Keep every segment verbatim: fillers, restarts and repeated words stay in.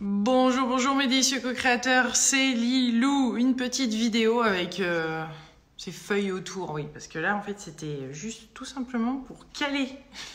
Bonjour, bonjour mes délicieux co-créateurs, c'est Lilou. Une petite vidéo avec euh, ces feuilles autour, oui, parce que là en fait c'était juste tout simplement pour caler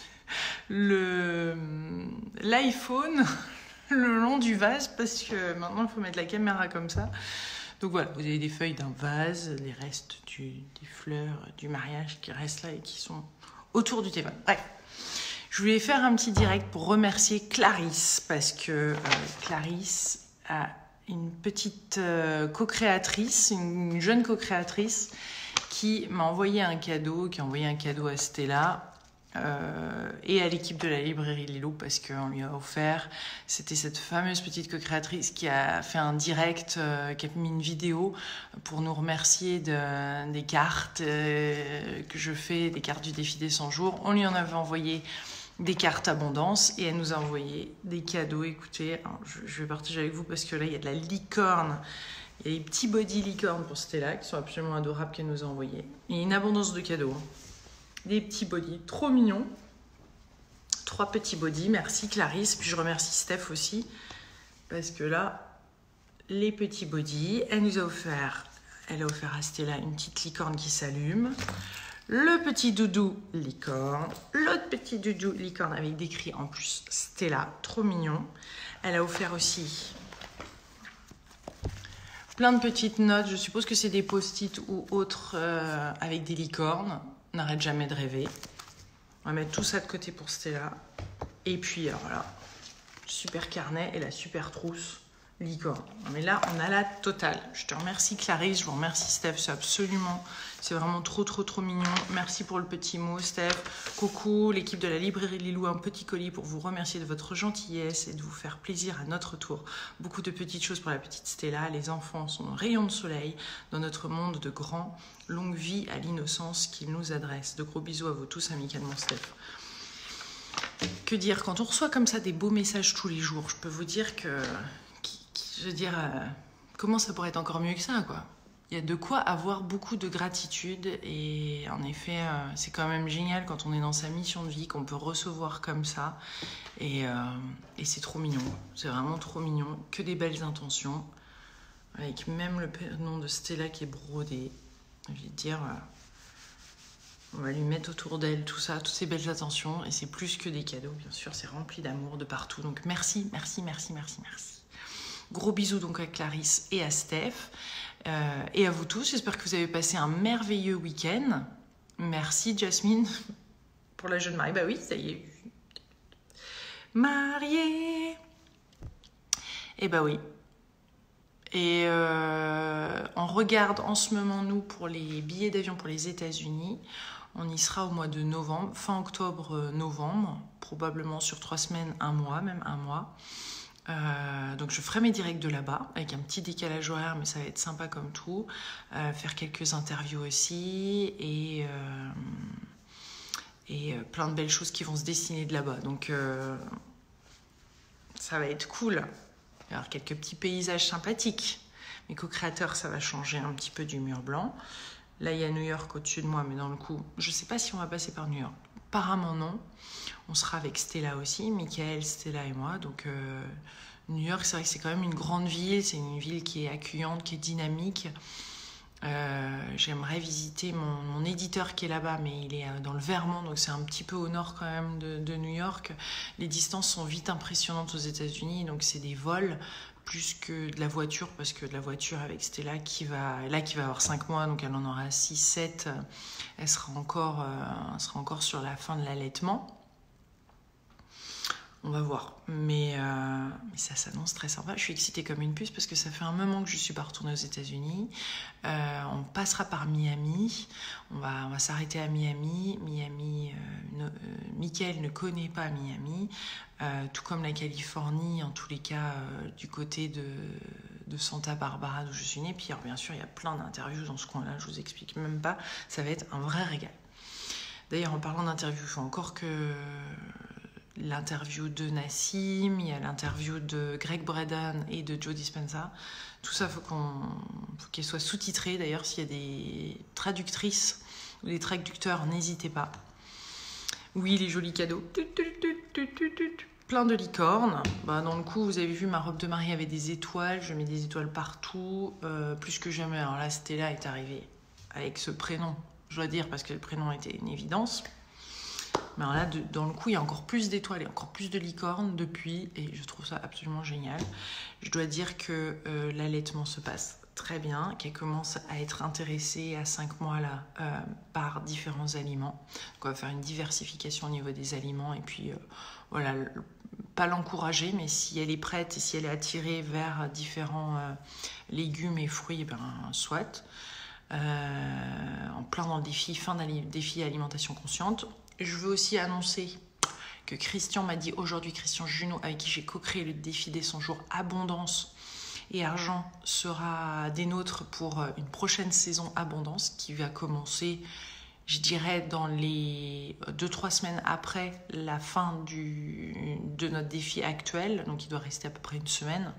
le l'iPhone le long du vase, parce que maintenant il faut mettre la caméra comme ça. Donc voilà, vous avez des feuilles d'un vase, les restes du, des fleurs du mariage qui restent là et qui sont autour du téléphone. Bref. Je voulais faire un petit direct pour remercier Clarisse, parce que euh, Clarisse a une petite euh, co-créatrice, une jeune co-créatrice qui m'a envoyé un cadeau, qui a envoyé un cadeau à Stella euh, et à l'équipe de la librairie Lilou, parce qu'on lui a offert, c'était cette fameuse petite co-créatrice qui a fait un direct, euh, qui a mis une vidéo pour nous remercier de, des cartes euh, que je fais, des cartes du défi des cent jours. On lui en avait envoyé des cartes abondance et elle nous a envoyé des cadeaux. Écoutez, alors je, je vais partager avec vous parce que là il y a de la licorne, il y a des petits body licornes pour Stella qui sont absolument adorables qu'elle nous a envoyés, et une abondance de cadeaux, des petits body trop mignons, trois petits body. Merci Clarisse, puis je remercie Steph aussi parce que là les petits body, elle nous a offert, elle a offert à Stella une petite licorne qui s'allume, le petit doudou licorne, l'autre petit doudou licorne avec des cris en plus Stella, trop mignon. Elle a offert aussi plein de petites notes, je suppose que c'est des post-it ou autres euh, avec des licornes. N'arrête jamais de rêver. On va mettre tout ça de côté pour Stella. Et puis alors là, super carnet et la super trousse licorne. Mais là, on a la totale. Je te remercie Clarisse, je vous remercie Steph, c'est absolument, c'est vraiment trop trop trop mignon. Merci pour le petit mot Steph. Coucou l'équipe de la librairie Lilou, un petit colis pour vous remercier de votre gentillesse et de vous faire plaisir à notre tour. Beaucoup de petites choses pour la petite Stella. Les enfants sont un rayon de soleil dans notre monde de grands. Longue vie à l'innocence qu'ils nous adressent. De gros bisous à vous tous amicalement Steph. Que dire, quand on reçoit comme ça des beaux messages tous les jours, je peux vous dire que je veux dire, euh, comment ça pourrait être encore mieux que ça, quoi. Il y a de quoi avoir beaucoup de gratitude et en effet, euh, c'est quand même génial quand on est dans sa mission de vie, qu'on peut recevoir comme ça et, euh, et c'est trop mignon. C'est vraiment trop mignon, que des belles intentions, avec même le nom de Stella qui est brodé. Je vais dire, euh, on va lui mettre autour d'elle tout ça, toutes ces belles attentions et c'est plus que des cadeaux, bien sûr, c'est rempli d'amour de partout. Donc merci, merci, merci, merci, merci. Gros bisous donc à Clarisse et à Steph euh, et à vous tous. J'espère que vous avez passé un merveilleux week-end. Merci Jasmine pour la jeune mariée. Bah oui, ça y est. Mariée. Et bah oui. Et euh, on regarde en ce moment, nous, pour les billets d'avion pour les États-Unis. On y sera au mois de novembre, fin octobre-novembre, probablement sur trois semaines, un mois, même un mois. Euh, donc je ferai mes directs de là-bas avec un petit décalage horaire, mais ça va être sympa comme tout. Euh, faire quelques interviews aussi et, euh, et euh, plein de belles choses qui vont se dessiner de là-bas. Donc euh, ça va être cool. Il va y avoir quelques petits paysages sympathiques. Mes co-créateurs, ça va changer un petit peu du mur blanc. Là, il y a New York au-dessus de moi, mais dans le coup, je ne sais pas si on va passer par New York. Apparemment non. On sera avec Stella aussi, Michael, Stella et moi. Donc euh, New York, c'est vrai que c'est quand même une grande ville. C'est une ville qui est accueillante, qui est dynamique. Euh, J'aimerais visiter mon, mon éditeur qui est là-bas, mais il est dans le Vermont, donc c'est un petit peu au nord quand même de, de New York. Les distances sont vite impressionnantes aux États-Unis, donc c'est des vols plus que de la voiture, parce que de la voiture avec Stella qui va, là qui va avoir cinq mois, donc elle en aura six, sept, elle sera encore, euh, elle sera encore sur la fin de l'allaitement. On va voir, mais, euh, mais ça s'annonce très sympa. Je suis excitée comme une puce parce que ça fait un moment que je ne suis pas retournée aux États-Unis. Euh, on passera par Miami, on va, on va s'arrêter à Miami. Miami, euh, no, euh, Michael ne connaît pas Miami, euh, tout comme la Californie, en tous les cas euh, du côté de, de Santa Barbara d'où je suis née. Puis alors, bien sûr, il y a plein d'interviews dans ce coin-là, je vous explique même pas. Ça va être un vrai régal. D'ailleurs, en parlant d'interviews, il faut encore que l'interview de Nassim, il y a l'interview de Greg Braden et de Joe Dispenza. Tout ça, il faut qu'on, faut qu'elle soit sous-titrée. D'ailleurs, s'il y a des traductrices ou des traducteurs, n'hésitez pas. Oui, les jolis cadeaux. plein de licornes. Bah, dans le coup, vous avez vu, ma robe de mariée avait des étoiles. Je mets des étoiles partout, euh, plus que jamais. Alors là, Stella est arrivée avec ce prénom, je dois dire, parce que le prénom était une évidence. Mais alors là, de, dans le coup, il y a encore plus d'étoiles et encore plus de licornes depuis, et je trouve ça absolument génial. Je dois dire que euh, l'allaitement se passe très bien, qu'elle commence à être intéressée à cinq mois là euh, par différents aliments. Donc on va faire une diversification au niveau des aliments, et puis euh, voilà, pas l'encourager, mais si elle est prête et si elle est attirée vers différents euh, légumes et fruits, ben soit. Euh, en plein dans le défi, fin d'un défi alimentation consciente. Je veux aussi annoncer que Christian m'a dit aujourd'hui, Christian Junot, avec qui j'ai co-créé le défi des cent jours abondance et argent, sera des nôtres pour une prochaine saison abondance qui va commencer, je dirais, dans les deux trois semaines après la fin du, de notre défi actuel. Donc il doit rester à peu près une semaine.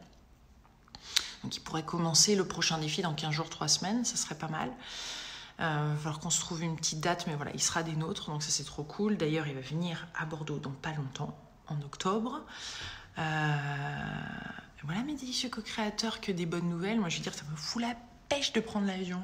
Donc il pourrait commencer le prochain défi dans quinze jours, trois semaines, ça serait pas mal. Il euh, va falloir qu'on se trouve une petite date, mais voilà, il sera des nôtres, donc ça c'est trop cool. D'ailleurs, il va venir à Bordeaux dans pas longtemps, en octobre. Euh, voilà mes délicieux co-créateurs, que des bonnes nouvelles. Moi je veux dire, ça me fout la pêche de prendre l'avion.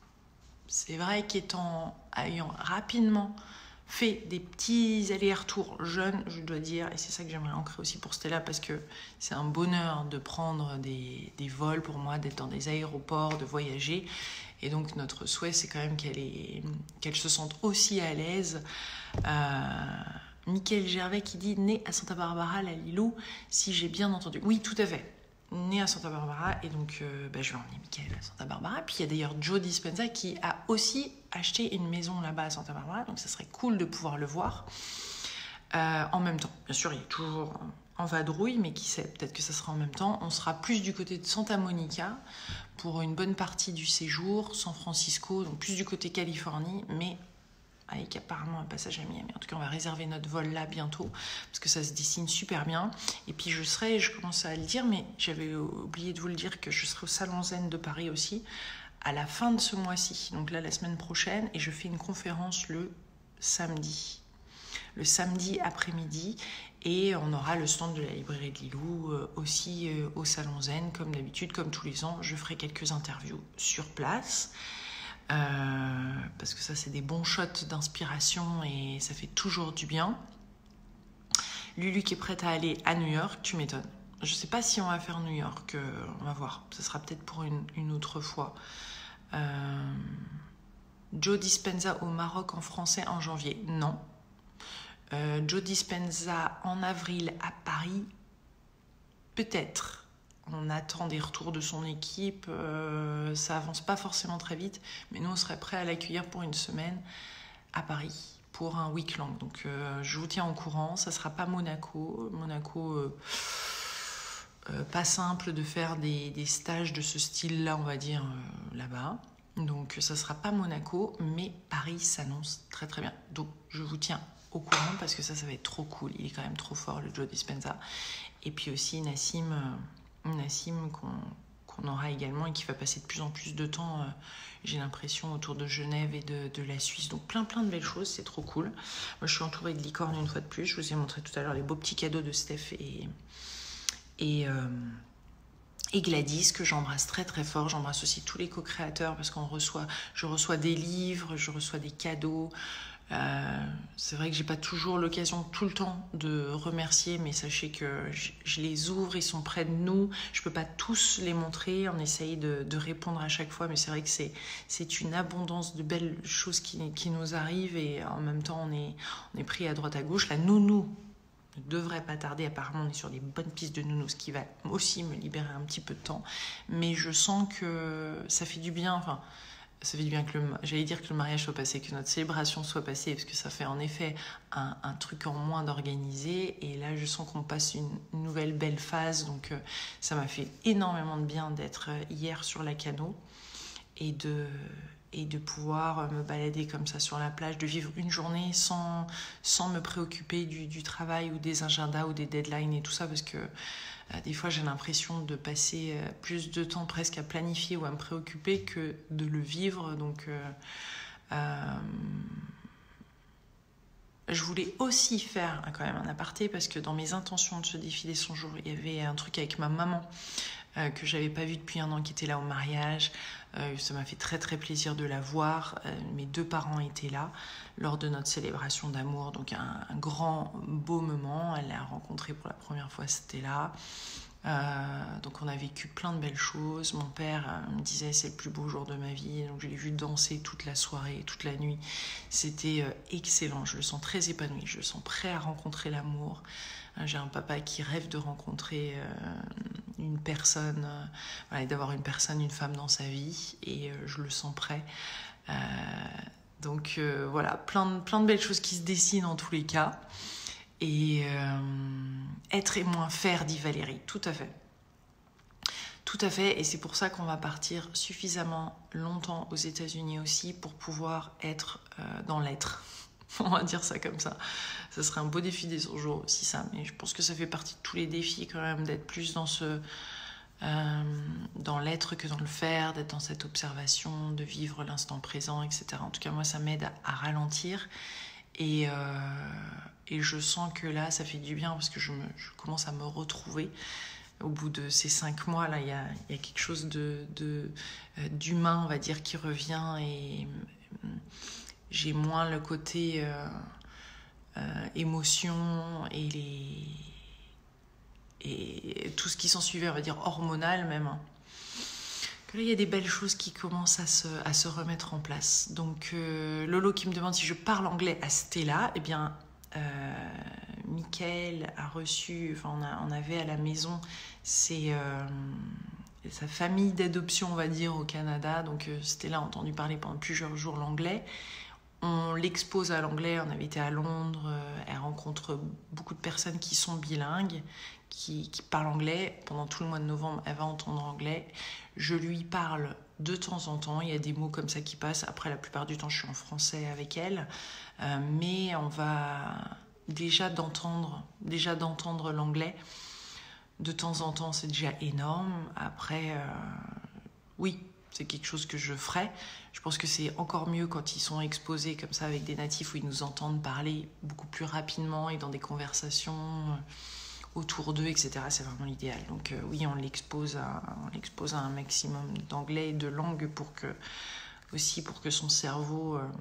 C'est vrai qu'étant, ayant rapidement fait des petits allers-retours jeunes, je dois dire, et c'est ça que j'aimerais ancrer aussi pour Stella, parce que c'est un bonheur de prendre des, des vols pour moi, d'être dans des aéroports, de voyager. Et donc notre souhait, c'est quand même qu'elle est, qu'elle se sente aussi à l'aise. Euh, Mickaël Gervais qui dit « Né à Santa Barbara, la Lilou », si j'ai bien entendu. Oui, tout à fait. Né à Santa Barbara, et donc euh, bah, je vais emmener Mickaël à Santa Barbara. Puis il y a d'ailleurs Joe Dispenza qui a aussi acheté une maison là-bas à Santa Barbara, donc ça serait cool de pouvoir le voir. Euh, en même temps, bien sûr, il est toujours en vadrouille, mais qui sait, peut-être que ça sera en même temps. On sera plus du côté de Santa Monica pour une bonne partie du séjour, San Francisco, donc plus du côté Californie, mais avec apparemment un passage à Miami. En tout cas, on va réserver notre vol là bientôt, parce que ça se dessine super bien. Et puis je serai, je commence à le dire, mais j'avais oublié de vous le dire, que je serai au Salon Zen de Paris aussi, à la fin de ce mois-ci, donc là la semaine prochaine, et je fais une conférence le samedi. Le samedi après-midi, et on aura le stand de la librairie de Lilou euh, aussi euh, au Salon Zen, comme d'habitude, comme tous les ans. Je ferai quelques interviews sur place, euh, parce que ça, c'est des bons shots d'inspiration et ça fait toujours du bien. Lulu qui est prête à aller à New York, tu m'étonnes. Je ne sais pas si on va faire New York, euh, on va voir. Ce sera peut-être pour une, une autre fois. Euh, Joe Dispenza au Maroc en français en janvier, non. Euh, Joe Dispenza en avril à Paris, peut-être. On attend des retours de son équipe, euh, ça avance pas forcément très vite, mais nous on serait prêts à l'accueillir pour une semaine à Paris pour un week long. Donc euh, je vous tiens au courant, ça sera pas Monaco. Monaco, euh, euh, pas simple de faire des, des stages de ce style-là, on va dire, euh, là-bas. Donc ça sera pas Monaco, mais Paris s'annonce très très bien. Donc je vous tiens au courant, parce que ça, ça va être trop cool. Il est quand même trop fort, le Joe Dispenza. Et puis aussi Nassim, euh, Nassim qu'on qu'on aura également, et qui va passer de plus en plus de temps, euh, j'ai l'impression, autour de Genève et de, de la Suisse. Donc plein plein de belles choses, c'est trop cool. Moi, je suis entourée de licornes une fois de plus. Je vous ai montré tout à l'heure les beaux petits cadeaux de Steph et, et, euh, et Gladys, que j'embrasse très très fort. J'embrasse aussi tous les co-créateurs, parce qu'on reçoit, je reçois des livres, je reçois des cadeaux. Euh, c'est vrai que j'ai pas toujours l'occasion tout le temps de remercier, mais sachez que je, je les ouvre, ils sont près de nous. Je peux pas tous les montrer, on essaye de, de répondre à chaque fois, mais c'est vrai que c'est c'est une abondance de belles choses qui, qui nous arrivent, et en même temps on est, on est pris à droite à gauche. La nounou ne devrait pas tarder, apparemment on est sur des bonnes pistes de nounou, ce qui va aussi me libérer un petit peu de temps, mais je sens que ça fait du bien. Enfin, ça fait du bien que le, j'allais dire que le mariage soit passé, que notre célébration soit passée, parce que ça fait en effet un, un truc en moins d'organiser. Et là, je sens qu'on passe une nouvelle belle phase. Donc, euh, ça m'a fait énormément de bien d'être hier sur la Cano et de, et de pouvoir me balader comme ça sur la plage, de vivre une journée sans, sans me préoccuper du, du travail ou des agendas ou des deadlines et tout ça, parce que des fois, j'ai l'impression de passer plus de temps presque à planifier ou à me préoccuper que de le vivre. Donc, euh, euh, Je voulais aussi faire quand même un aparté parce que dans mes intentions de ce défi des cent jours, il y avait un truc avec ma maman euh, que j'avais pas vu depuis un an, qui était là au mariage. Euh, ça m'a fait très très plaisir de la voir. Euh, mes deux parents étaient là lors de notre célébration d'amour, donc un, un grand beau moment. Elle l'a rencontré pour la première fois, c'était là. Euh, donc on a vécu plein de belles choses. Mon père euh, me disait c'est le plus beau jour de ma vie, donc je l'ai vu danser toute la soirée, toute la nuit. C'était euh, excellent, je le sens très épanoui, je le sens prêt à rencontrer l'amour. Euh, j'ai un papa qui rêve de rencontrer euh, une personne, euh, voilà, d'avoir une personne, une femme dans sa vie, et euh, je le sens prêt. Euh, donc euh, voilà, plein de, plein de belles choses qui se dessinent en tous les cas. Et euh, être et moins faire, dit Valérie. Tout à fait. Tout à fait. Et c'est pour ça qu'on va partir suffisamment longtemps aux États-Unis aussi pour pouvoir être euh, dans l'être. On va dire ça comme ça. Ça serait un beau défi des cent jours aussi, ça. Mais je pense que ça fait partie de tous les défis quand même, d'être plus dans ce... Euh, dans l'être que dans le faire, d'être dans cette observation, de vivre l'instant présent, et cetera. En tout cas, moi, ça m'aide à, à ralentir. Et, euh, et je sens que là, ça fait du bien parce que je, me, je commence à me retrouver. Au bout de ces cinq mois, là, il y a, il y a quelque chose de, de, euh, d'humain, on va dire, qui revient. Et euh, j'ai moins le côté euh, euh, émotion et, les, et tout ce qui s'en suivait, on va dire, hormonal même. Là, il y a des belles choses qui commencent à se, à se remettre en place. Donc, euh, Lolo qui me demande si je parle anglais à Stella. Eh bien, euh, Mickaël a reçu, enfin, on, a, on avait à la maison c'est, euh, sa famille d'adoption, on va dire, au Canada. Donc, euh, Stella a entendu parler pendant plusieurs jours l'anglais. On l'expose à l'anglais, on avait été à Londres, euh, elle rencontre beaucoup de personnes qui sont bilingues, qui, qui parlent anglais. Pendant tout le mois de novembre, elle va entendre anglais. Je lui parle de temps en temps, il y a des mots comme ça qui passent. Après, la plupart du temps, je suis en français avec elle. Euh, mais on va déjà d'entendre, déjà d'entendre l'anglais. De temps en temps, c'est déjà énorme. Après, euh, oui, c'est quelque chose que je ferai. Je pense que c'est encore mieux quand ils sont exposés comme ça avec des natifs où ils nous entendent parler beaucoup plus rapidement et dans des conversations autour d'eux, et cetera. C'est vraiment l'idéal. Donc euh, oui, on l'expose à, on l'expose à un maximum d'anglais et de langue pour que, aussi pour que son cerveau... Euh...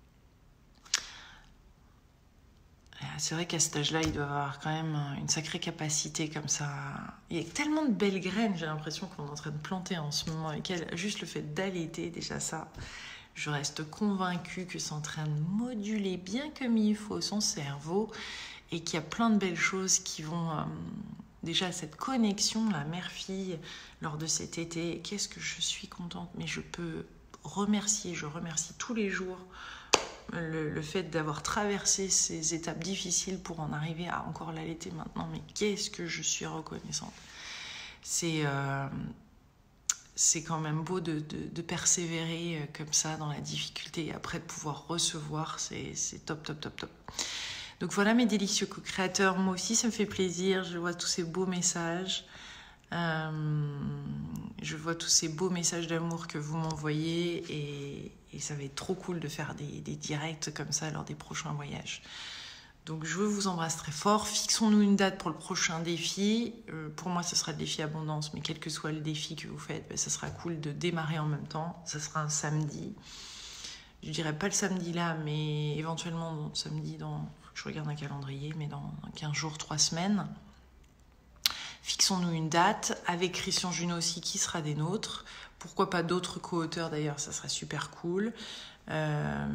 C'est vrai qu'à cet âge-là, il doit avoir quand même une sacrée capacité comme ça. Il y a tellement de belles graines, j'ai l'impression qu'on est en train de planter en ce moment avec elle. Juste le fait d'allaiter, déjà ça, je reste convaincue que c'est en train de moduler bien comme il faut son cerveau et qu'il y a plein de belles choses qui vont... Euh, déjà, cette connexion, la mère-fille, lors de cet été, qu'est-ce que je suis contente. Mais je peux remercier, je remercie tous les jours Le, le fait d'avoir traversé ces étapes difficiles pour en arriver à encore l'allaiter maintenant, mais qu'est-ce que je suis reconnaissante. C'est, euh, c'est quand même beau de, de, de persévérer comme ça dans la difficulté et après de pouvoir recevoir, c'est, c'est top, top, top, top. Donc voilà mes délicieux co-créateurs, moi aussi ça me fait plaisir, je vois tous ces beaux messages. Euh, je vois tous ces beaux messages d'amour que vous m'envoyez et, et ça va être trop cool de faire des, des directs comme ça lors des prochains voyages. Donc je vous embrasse très fort. Fixons-nous une date pour le prochain défi. Euh, pour moi, ce sera le défi abondance, mais quel que soit le défi que vous faites, ben, ça sera cool de démarrer en même temps. Ça sera un samedi. Je dirais pas le samedi là, mais éventuellement le samedi dans... Je regarde un calendrier, mais dans quinze jours, trois semaines. Fixons-nous une date, avec Christian Junot aussi qui sera des nôtres. Pourquoi pas d'autres co-auteurs d'ailleurs, ça serait super cool. Euh,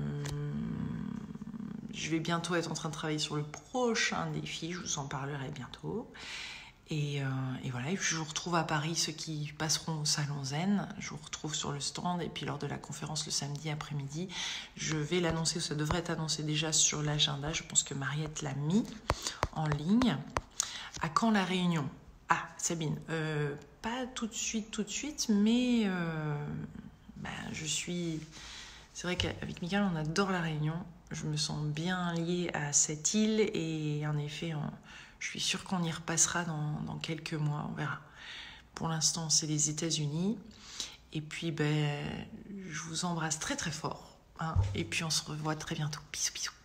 je vais bientôt être en train de travailler sur le prochain défi, je vous en parlerai bientôt. Et, euh, et voilà, et puis je vous retrouve à Paris, ceux qui passeront au Salon Zen. Je vous retrouve sur le stand et puis lors de la conférence le samedi après-midi. Je vais l'annoncer, ça devrait être annoncé déjà sur l'agenda. Je pense que Mariette l'a mis en ligne. À quand la réunion ? Ah, Sabine, euh, pas tout de suite, tout de suite, mais euh, ben, je suis... C'est vrai qu'avec Mickaël, on adore la Réunion. Je me sens bien liée à cette île et en effet, on, je suis sûre qu'on y repassera dans, dans quelques mois, on verra. Pour l'instant, c'est les États-Unis. Et puis, ben, je vous embrasse très très fort. Hein, et puis, on se revoit très bientôt. Bisous, bisous.